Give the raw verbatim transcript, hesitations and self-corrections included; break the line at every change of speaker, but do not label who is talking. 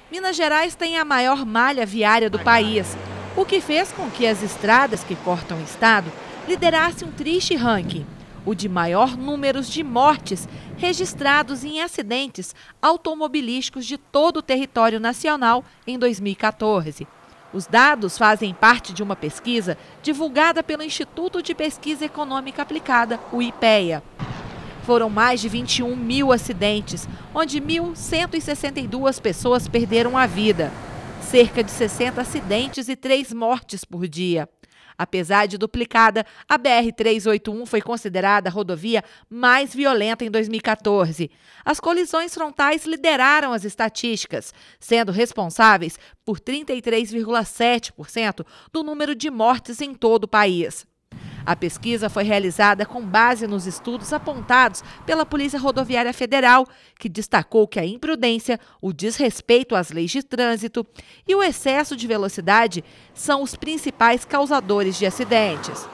Minas Gerais tem a maior malha viária do país, o que fez com que as estradas que cortam o estado liderassem um triste ranking, o de maior números de mortes registrados em acidentes automobilísticos de todo o território nacional em dois mil e quatorze. Os dados fazem parte de uma pesquisa divulgada pelo Instituto de Pesquisa Econômica Aplicada, o IPEA. Foram mais de vinte e um mil acidentes, onde mil cento e sessenta e duas pessoas perderam a vida. Cerca de sessenta acidentes e três mortes por dia. Apesar de duplicada, a B R trezentos e oitenta e um foi considerada a rodovia mais violenta em dois mil e quatorze. As colisões frontais lideraram as estatísticas, sendo responsáveis por trinta e três vírgula sete por cento do número de mortes em todo o país. A pesquisa foi realizada com base nos estudos apontados pela Polícia Rodoviária Federal, que destacou que a imprudência, o desrespeito às leis de trânsito e o excesso de velocidade são os principais causadores de acidentes.